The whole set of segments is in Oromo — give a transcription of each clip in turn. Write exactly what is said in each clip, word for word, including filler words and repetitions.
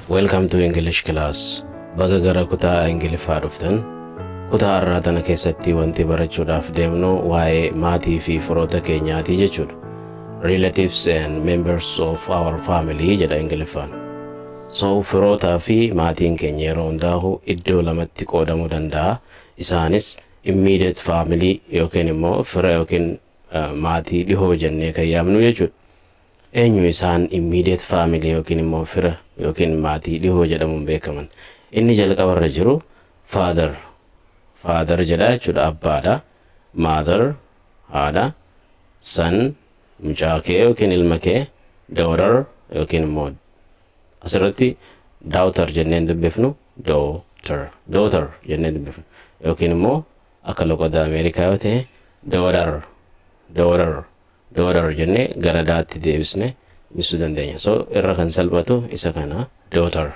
Welcome to English class. Baga gara kutaa Ingiliffaa dhuftan. Kutaa har'aa tana keessatti wanti barachuudhaaf deemnu waa'ee maatii fi firoota keenyaati jechuudha. Relatives and members of our family jedha Ingiliffaan. So firoota fi maatiin keenya yeroo hundaa'u iddoo lamatti qoodamuu danda'a. Isaanis immediate family yookiin immoo fira yookiin maatii dhihoo jennee kan yaamnu jechuudha. Eenyu isaan immediate family yookiin immoo fira yookiin maatii dhihoo jedhamuun beekaman. Inni jalqabarra jiru father. Father jedha jechuudha abbaadha. Mother haadha. Son mucaa kee yookiin ilma kee. Daughter yookiin immoo asirratti daughter jenneen dubbifnu daughter. Daughter jenneen dubbifnu yookiin immoo akka loqoda Ameerikaa yoo ta'e daughter. Daughter. Daughter jenne gara daatti deebisne ibsuu dandeenya. So irra kan salphatu isa kana daughter.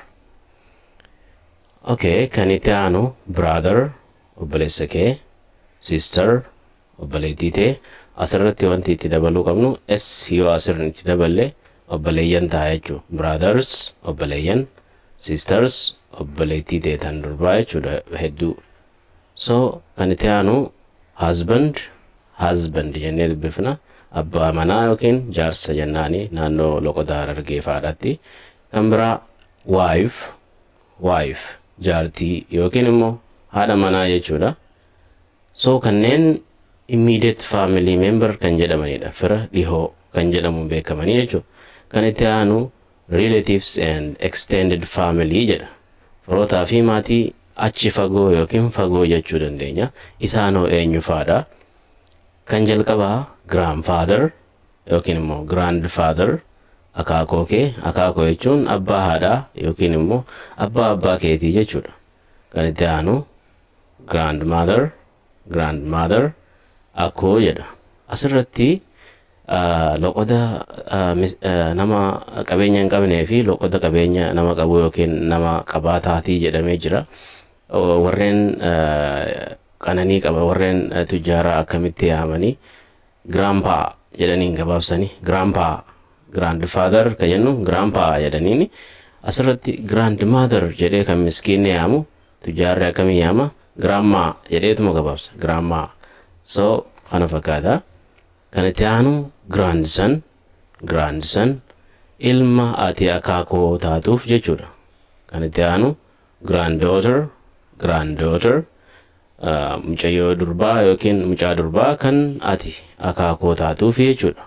Okay, kan itti aanu brother obboleessa kee, sister obboleettii ta'e. Asirratti wanti itti dabaluu qabnu s yoo asirratti itti daballe obboleeyyan ta'a jechuudha. Brothers obboleeyyan, sisters obboleettii ta'e tan durbaa jechuudha hedduu. So kan itti aanu husband husband jennee dubbifna. Abbaa manaa yookiin jaarsa jennaani naannoo loqoda Harargee fa'aadhaatti. Kan biraa wife wife jaartii yookiin immoo haadha manaa jechuudha. So kanneen immediate family member kan jedhamanidha. Fira dhihoo kan jedhamuun beekamanii jechuudha. Kan itti aanu relatives and extended family jedha. Firootaa fi maatii achi fagoo yookiin fagoo jechuu dandeenya. Isaanoo eenyu fa'aadha? Kan jalqabaa grandfather yookiin immoo grandfather akaakoo kee. Akaakoo jechuun abbaa haadhaa yookiin immoo abbaa abbaa keetii jechuudha. Kan itti aanu grandmother grandmother akkoo jedha. Asirratti loqoda nama qabeenya hin qabnee fi loqoda qabeenya nama qabu yookiin nama qabaataatii jedhamee jira. Warreen qananii qaba warreen tujjaaraa akkamitti yaamanii grandpa jedhaniin gabaabsanii grandpa grandfather kan jennu grandpa jedhaniini. Asirratti grandmother jedhee kan miskiinni yaamu tujjaarri akkamii yaama grandma jedheetuma gabaabsa grandma. So kana fakkaata. Kan itti aanu grandson grandson ilma ati akaakoo taatuuf jechuudha. Kan itti aanu granddaughter granddaughter mucayyoo durbaa yookiin mucaa durbaa kan ati akaakoo taatuuf jechuudha.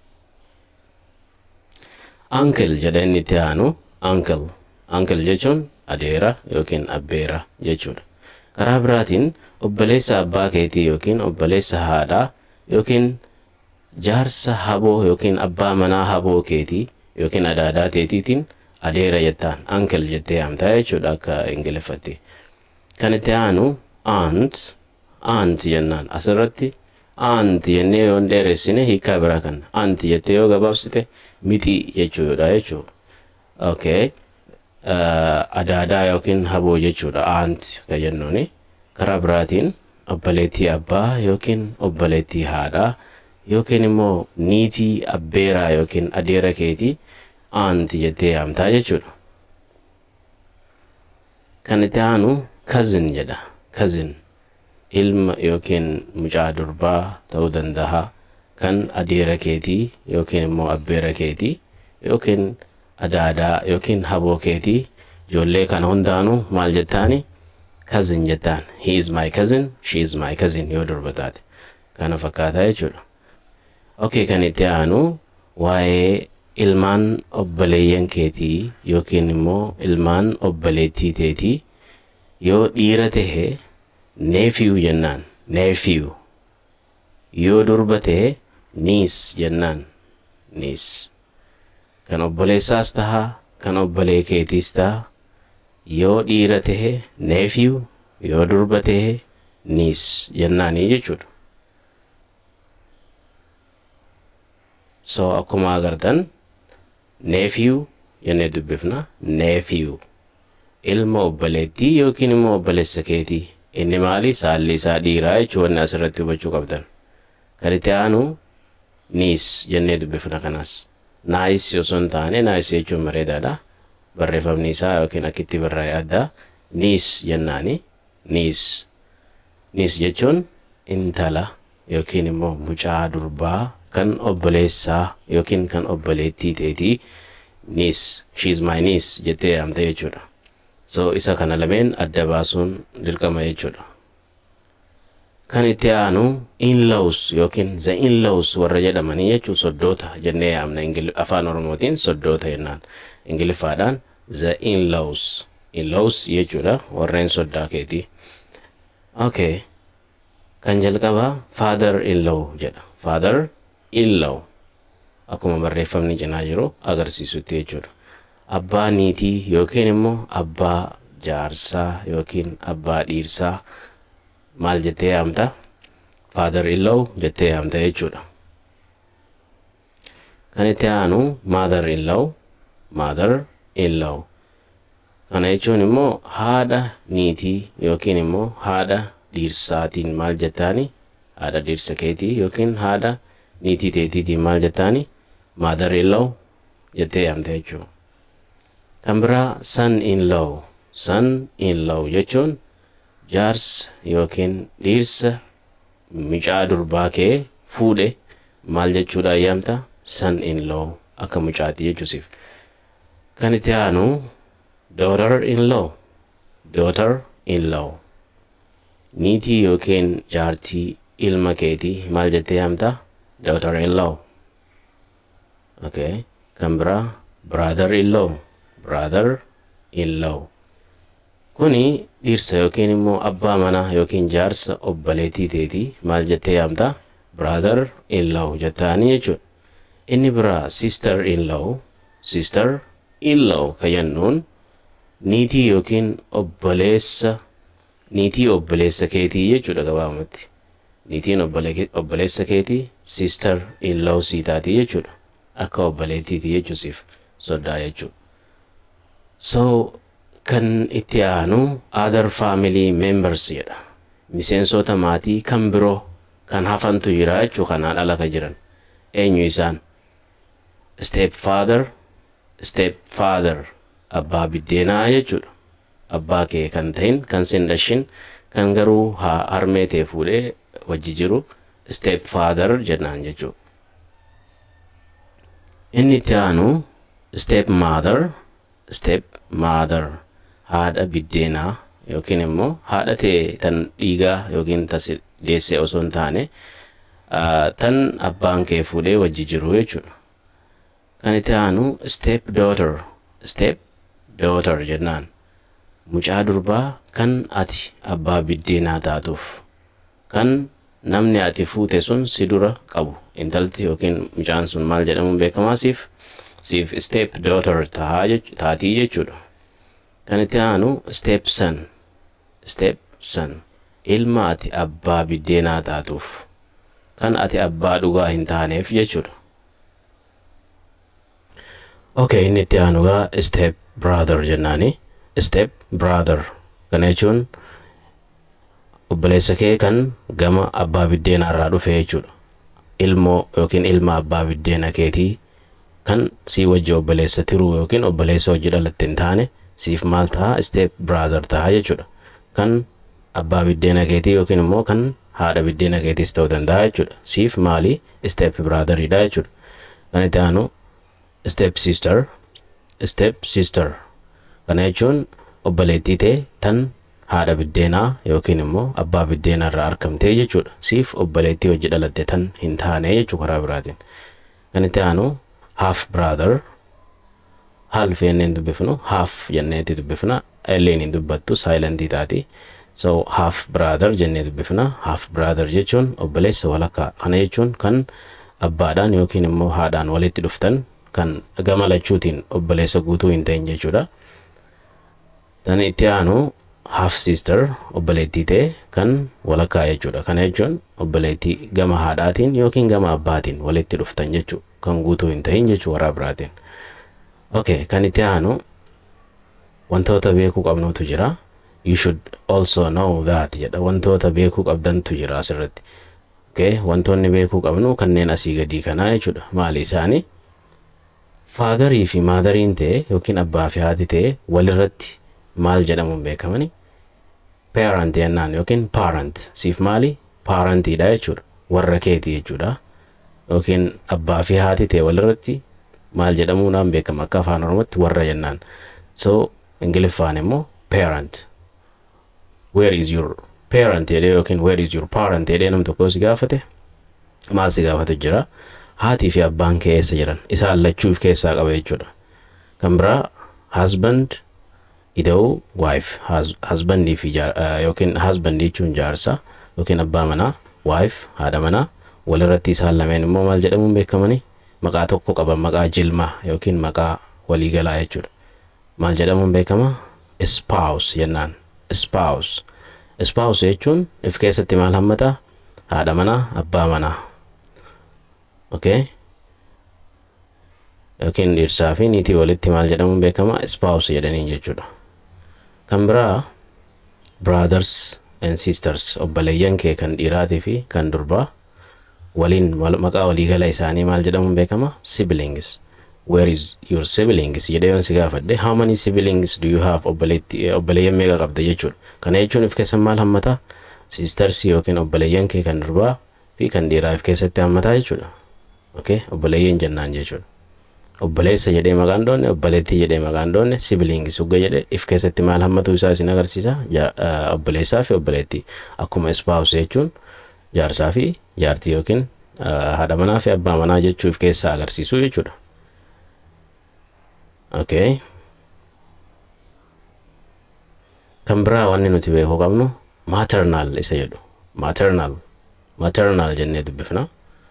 Uncle jedha inni itti aanu uncle uncle jechuun adeera yookiin abbeera jechuudha. Karaa biraatiin obboleessa abbaa keetii yookiin obboleessa haadhaa yookiin jaarsa haboo yookiin abbaa manaa haboo keetii yookiin adaadaa teetiitiin adeera jettaan uncle jettee yaamtaa jechuudha akka Ingiliffatti. Kan itti aanu aunt aunt jennaan. Asirratti aunt jennee yoo dheeressine hiikaa biraa kan aunt jettee yoo gabaabsite miti jechuudha jechuudha. Okay. Adaadaa yookiin haboo jechuudha aunt kan jennuuni. Karaa biraatiin obboleettii abbaa yookiin obboleettii haadhaa yookiin immoo niitii abbeeraa yookiin adeera keetii aunt jettee yaamtaa jechuudha. Kan itti aanu cousin jedha. Cousin ilma yookiin mucaa durbaa ta'uu danda'a kan adeera keetii yookiin immoo abbeera keetii yookiin adaadaa yookiin haboo keetii. Ijoollee kana hundaanuu maal jettaani? Cousin jettaan. He is my cousin, she is my cousin yoo durba taate. Kana fakkaataa jechuudha. Okay, kan itti aanu waa'ee ilmaan obboleeyyan keetii yookiin immoo ilmaan obboleettii teetii. Yoo dhiira ta'e nephew jennaan nephew. Yoo durba ta'e niece jennaan niece. Kan obboleessaas ta'a kan obbolee keetiis ta'a. Yoo dhiira ta'e nephew yoo durba ta'e niece jennaanii jechuudha. So akkuma agartan nephew jennee dubbifna nephew. Ilma obboleettii yookiin immoo obboleessa keetii. Inni maali? Saalli isaa dhiiraa jechuun wanni asirratti hubachuu qabdan. Kan itti aanu niece jennee dubbifna kanas. Nice osoo hin taane nice jechuun bareedaadha. barreeffamni isaa yookiin akkitti barraa'e adda niece jennaani. Niece niece jechuun intala yookiin immoo mucaa durbaa kan obboleessaa yookiin kan obboleettii ta'eeti. Niece, she's my niece jettee yaamte jechuudha. So isa kana lameen adda baasuun dirqama jechuudha. Kan itti aanu in-laws yookiin the in-laws warra jedhamanii jechuu soddoota jennee yaamna. Afaan Oromootiin soddoota jennaan. Ingiliffaadhaan the in-laws. In-laws jechuudha warreen soddaa keeti. Okay. Kan jalqabaa father-in-law jedha. Father-in-law. Akkuma barreeffamni cinaa jiru agarsiisutti jechuudha. Abbaa niitii yookiin immoo abbaa jaarsaa yookiin abbaa dhiirsaa maal jettee yaamta? Father-in-law jettee yaamta jechuudha. Kan itti aanu mother-in-law. Mother-in-law. Kana jechuun immoo haadha niitii yookiin immoo haadha dhiirsaatiin maal jettaani? Haadha dhiirsa keetii yookiin haadha niitii teetiitiin maal jettaani? Mother-in-law jettee yaamte jechuudha. Kan biraa son-in-law. Son-in-law jechuun jaarsa yookiin dhiirsa mucaa durbaa kee fuudhe maal jechuudha yaamta? Son-in-law akka mucaati jechuusiif. Kan itti aanu daughter-in-law. Daughter-in-law. Niitii yookiin jaartii ilma keetii maal jettee yaamta? Daughter-in-law. Okay. Kan biraa brother-in-law. Brother-in-law. Kuni dhiirsa yookiin immoo abbaa manaa yookiin jaarsa obboleettii teetii maal jettee yaamta? Brother-in-law jettaanii jechuudha. Inni biraa sister-in-law. Sister-in-law kan jennuun niitii yookiin obboleessa niitii obboleessa keetii jechuudha gabaabumatti. Niitiin obboleessa keetii sister-in-law sii taati jechuudha. Akka obboleettiiti jechuusiif soddaa jechuudha. So kan itti aanu other family members jedha. Miseensota maatii kan biroo kan hafantu jira jechuu kanaan ala ka jiran. Eenyu isaan? Stepfather, stepfather. Abbaa biddeenaa jechuudha. Abbaa kee kan ta'in kan sin dhashin kan garuu harmee ta'e fuudhee wajji jiru stepfather jennaan jechuudha. Inni itti aanu stepmother. Stepmother. Haadha biddeenaa yookiin immoo haadha ta'e tan dhiigaa yookiin tas deessee osoo hin taane tan abbaan kee fuudhee wajji jiru jechuudha. Kan itti aanu stepdaughter. Stepdaughter jennaan. Mucaa durbaa kan ati abbaa biddeenaa taatuuf. Kan namni ati fuute sun si dura qabu. Intalti yookiin mucaan sun maal jedhamuun beekamaa siif? Siif stepdaughter taatii jechuudha. Kan itti aanu stepson. Stepson. Ilma ati abbaa biddeenaa taatuuf. Kan ati abbaa dhugaa hin taaneef jechuudha. Okay, inni itti aanu gaa step brother jennaani. Step brother. Kana jechuun obboleessa kee kan gama abbaa biddeenaa irraa dhufe jechuudha. Ilmoo yookiin ilma abbaa biddeena keetii kan si wajji obboleessa tiruu yookiin obboleessa wajji dhalatte hin taane siif maal ta'a? Step brother ta'a jechuudha. Kan abbaa biddeena keetii yookiin immoo kan haadha biddeena keetiis ta'uu danda'a jechuudha. Siif maali? Step brotheridha jechuudha. Kan itti aanu step sister. Step sister. Kana jechuun obboleettii ta'e tan haadha biddeenaa yookiin immoo abbaa biddeenaa irraa argamtee jechuudha. Siif obboleettii wajji dhalatte tan hin taane jechuu karaa biraatiin. Kan itti aanu half brother. Half jenneen dubbifnu half jenneeti dubbifna. Illeen hin dubbattu silent taati. So half brother jennee dubbifna. Half brother jechuun obboleessa walakkaa. Kana jechuun kan abbaadhaan yookiin immoo haadhaan walitti dhuftan kan gama lachuutiin obboleessa guutuu hin ta'in jechuudha. Tan itti aanu half sister obboleettii ta'e kan walakkaa jechuudha. Kana jechuun obboleettii gama haadhaatiin yookiin gama abbaatiin walitti dhuftan jechuudha. Kan guutuu hin ta'in jechuu karaa biraatiin. Okay, kan itti aanu wantoota beekuu qabnutu jira. You should also know that jedha. Wantoota beekuu qabdantu jira asirratti. Okay, wantoonni beekuu qabnu kanneen asii gadii kanaa jechuudha. Maali isaanii? Faadarii fi maadariin ta'e yookiin abbaa fi haati ta'e walirratti maal jedhamuun beekamani? Parent jennaan yookiin parent. Siif maali? Parentiidha jechuudha. Warra keetii jechuudha. Yookiin abbaa fi haati ta'e walirratti maal jedhamuudhaan beekama? Akka afaan Oromootti warra jennaan. So Ingiliffaan immoo parent. Where is your parent jedhee yookiin where is your parent jedhee nam tokko si gaafate maal si gaafatu jira? Haati fi abbaan kee eessa jiran? Isaan lachuuf keessaa qaba jechuudha. Kan biraa husband ida'u wife. Husband fi yookiin husband jechuun jaarsa yookiin abbaa manaa, wife haadha manaa. Walirratti isaan lameen immoo maal jedhamuun beekamani? Maqaa tokko qaban, maqaa jilmaa yookiin maqaa waliigalaa jechuudha. Maal jedhamuun beekama? Spouse jennaan. Spouse. Spouse jechuun if keessatti maal hammata? Haadha manaa, abbaa manaa. Okay? Yookiin dhirsaa fi niitii walitti maal jedhamuun beekama? Spouse jedhaniin jechuudha. Kan biraa brothers and sisters, obboleeyyan kee kan dhiiraatii fi kan durbaa waliin maqaa waliigala isaanii maal jedhamuun beekama? Siblings. Where is your siblings jedhee yoon si gaafadhe how many siblings do you have? Obboleeyyan meeqa qabda jechuudha. Kana jechuun if keessatti maal hammata? Sisters yookiin obboleeyyan kee kan durbaa fi kan dhiiraa if keessatti hammata jechuudha. Okay? Obboleeyyan jennaan jechuudha. Obboleessa jedhee maqaan doonne, obboleettii jedhee maqaan doonne, siblings ugga jedhee if keessatti maal hammatu isaa isin agarsiisa? Obboleessaa fi obboleettii. Akkuma spouse jechuun jaarsaa fi jaartii yookiin haadha manaa fi abbaa manaa jechuu if keessaa agarsiisu jechuudha. Okay. Kan biraa wanni nuti beekuu qabnu maternal isa jedhu. Maternal. Maternal jennee dubbifna.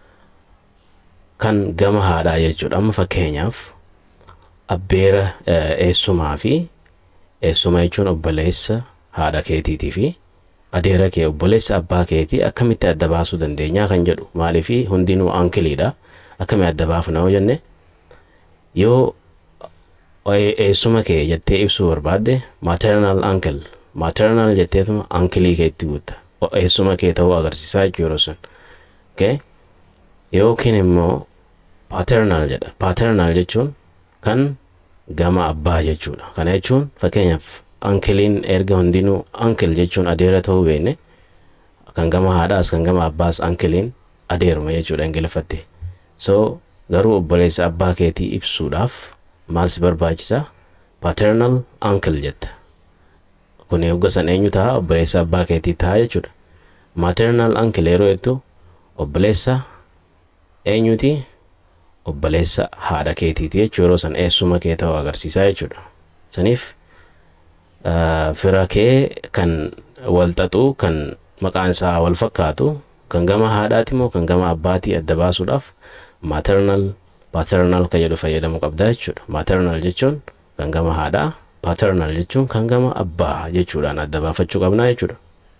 Kan gama haadhaa jechuudha. Amma fakkeenyaaf abbeera eessumaa fi eessuma jechuun obboleessa haadha keetiitii fi adeera kee obboleessa abbaa keetii akkamitti adda baasuu dandeenya kan jedhu. Maaliif hundinuu ankiliidha. Akkamitti adda baafna yoo jenne yoo eessuma kee jettee ibsuu barbaadde maternal uncle. Maternal jetteetuma ankilii keetti guutta. Eessuma kee ta'uu agarsiisaa jechuudha yeroo sun. Okay? Yookiin immoo paternal jedha. Paternal jechuun kan gama abbaa jechuudha. Kana jechuun fakkeenyaaf ankiliin erga hundinuu uncle jechuun adeera ta'uu beekne kan gama haadhaas kan gama abbaas ankiliin adeeruma jechuudha Ingiliffatti. So garuu obboleessa abbaa keetii ibsuudhaaf maal si barbaachisa? Paternal uncle jetta. Kun eegga san eenyu ta'a? Obboleessa abbaa keetii ta'a jechuudha. Maternal uncle yeroo jettu obboleessa eenyuti? Obboleessa haadha keetiiti jechuudha. Yeroo san eessuma kee ta'uu agarsiisaa jechuudha. Saniif fira kee kan wal xaxu kan maqaan isaa wal fakkaatu kan gama haadhaati moo kan gama abbaatii adda baasuudhaaf maternal paternal kan jedhu fayyadamuu qabda jechuudha. Maternal jechuun kan gama haadhaa, paternal jechuun kan gama abbaa jechuudhaan adda baafachuu qabna jechuudha.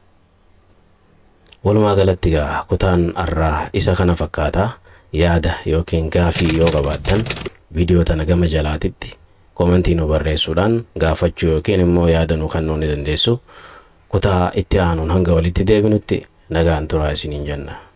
Walumaa galatti gaa kutaan arraa isa kana fakkaata. Yaada yookiin gaafii yoo qabaattan viidiyoo tana gama jalaatitti komentii nu barreessuudhaan gaafachuu yookiin immoo yaada nu kennuu ni dandeessu. Kutaa itti aanuun hanga walitti deebinutti nagaan turaa isiniin jenna.